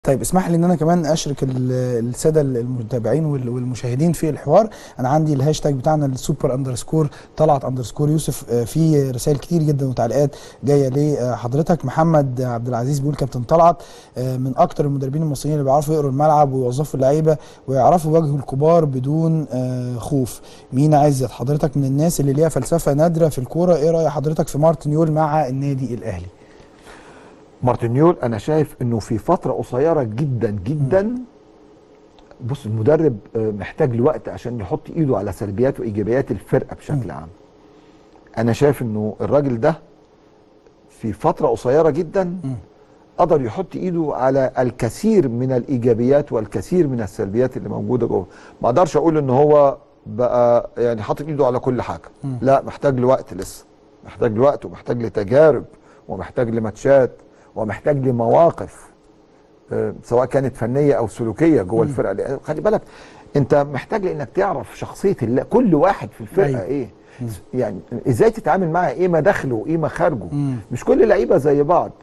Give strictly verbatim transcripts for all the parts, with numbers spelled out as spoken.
طيب اسمح لي ان انا كمان اشرك ال- الساده المتابعين وال- والمشاهدين في الحوار. انا عندي الهاشتاج بتاعنا السوبر اندرسكور طلعت اندرسكور يوسف، آه، في رسائل كتير جدا وتعليقات جايه لحضرتك. محمد عبد العزيز بيقول كابتن طلعت آه، من اكتر المدربين المصريين اللي بيعرفوا يقروا الملعب ويوظفوا اللعيبه ويعرفوا يواجهوا الكبار بدون آه، خوف. مينا عزت حضرتك من الناس اللي ليها فلسفه نادره في الكوره، ايه راي حضرتك في مارتن يول مع النادي الاهلي؟ مارتينيول انا شايف انه في فتره قصيره جدا جدا. بص المدرب آه، محتاج لوقت عشان يحط ايده على سلبيات وايجابيات الفرقه بشكل عام. انا شايف انه الراجل ده في فتره قصيره جدا قدر يحط ايده على الكثير من الايجابيات والكثير من السلبيات اللي موجوده جوه. ما اقدرش اقول ان هو بقى يعني حاطط ايده على كل حاجه، لا، محتاج لوقت، لسه محتاج لوقت ومحتاج لتجارب ومحتاج لماتشات ومحتاج لمواقف آه، سواء كانت فنيه او سلوكيه جوه الفرقه. لأن خلي بالك انت محتاج لانك تعرف شخصيه اللي كل واحد في الفرقه أيوة. ايه، يعني ازاي تتعامل معاه، ايه مداخله وايه مخارجه. مش كل اللعيبه زي بعض.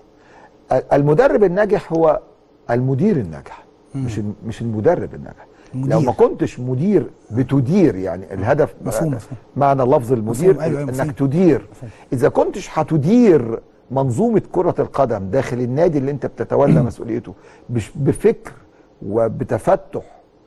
المدرب الناجح هو المدير الناجح، مش مش المدرب الناجح. المدير. لو ما كنتش مدير بتدير، يعني الهدف مفهوم مفهوم. معنى لفظ المدير مفهوم. أيوة أيوة انك مفهوم. تدير. مفهوم. اذا كنتش هتدير منظومه كره القدم داخل النادي اللي انت بتتولى مسؤوليته مش بفكر وبتفتح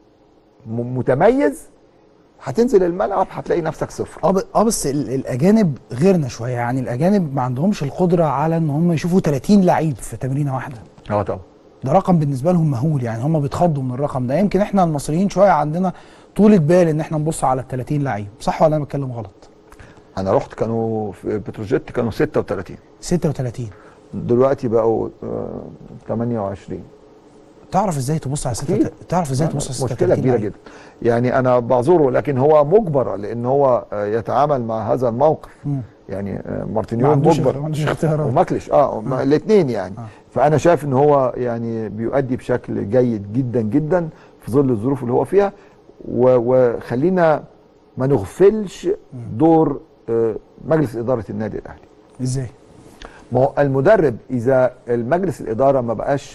م- متميز، هتنزل الملعب هتلاقي نفسك صفر. اه ب- اه بس ال- الاجانب غيرنا شويه، يعني الاجانب ما عندهمش القدره على ان هم يشوفوا ثلاثين لعيب في تمرينه واحده. اه طبعا. ده رقم بالنسبه لهم مهول، يعني هم بيتخضوا من الرقم ده. يمكن احنا المصريين شويه عندنا طولة بال ان احنا نبص على ال ثلاثين لعيب، صح ولا انا بتكلم غلط؟ انا رحت كانوا في بتروجيت كانوا ستة وثلاثين، ستة وثلاثين. دلوقتي بقوا آه، ثمانية وعشرين. تعرف ازاي تبص على ستة وت- تعرف ازاي تبص على ستة وثلاثين مشكله كبيره لعيب؟ جدا. يعني انا بعذره لكن هو مجبر لان هو آه، يتعامل مع هذا الموقف. مم. يعني آه، ما مارتينيول عندوش مجبر ما عندوش اختيارات. وماكليش اه آه. الاثنين يعني. آه. فانا شايف ان هو يعني بيؤدي بشكل جيد جدا جدا في ظل الظروف اللي هو فيها. و- وخلينا ما نغفلش دور آه، مجلس اداره النادي الاهلي. ازاي؟ ما هو المدرب اذا المجلس الاداره ما بقاش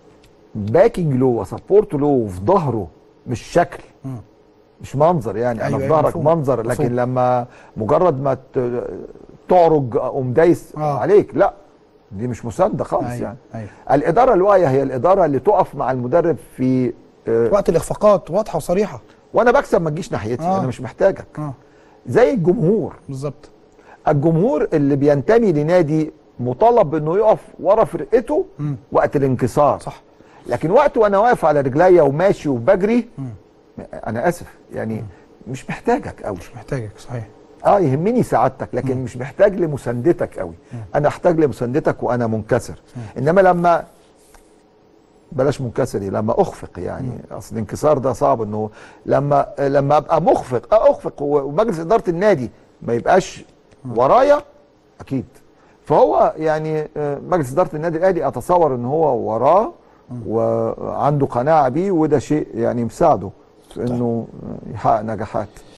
باكينج له وسبورت له وفي ظهره، مش شكل مم. مش منظر، يعني أيوة انا في أيوة ظهرك مفهوم. منظر، لكن مفهوم. لما مجرد ما ت- تعرج اقوم دايس آه. عليك، لا، دي مش مسانده خالص. أيوة. يعني أيوة. الاداره الواعيه هي الاداره اللي تقف مع المدرب في آه وقت الاخفاقات واضحه وصريحه. وانا بكسب ما تجيش ناحيتي. آه. انا مش محتاجك. اه زي الجمهور. بالظبط. الجمهور اللي بينتمي لنادي مطالب انه يقف ورا فرقته مم. وقت الانكسار. صح. لكن وقت وانا واقف على رجليا وماشي وبجري، انا اسف يعني مش محتاجك قوي. مش محتاجك، صحيح. اه يهمني سعادتك لكن مم. مش محتاج لمساندتك قوي. مم. انا احتاج لمساندتك وانا منكسر. مم. انما لما بلاش منكسر، لما اخفق، يعني مم. اصل الانكسار ده صعب. انه لما لما ابقى مخفق اه اخفق ومجلس اداره النادي ما يبقاش ورايا، اكيد. فهو يعني آه، مجلس اداره النادي الاهلي اتصور ان هو وراه وعنده قناعه بيه، وده شيء يعني مساعده في انه يحقق نجاحات.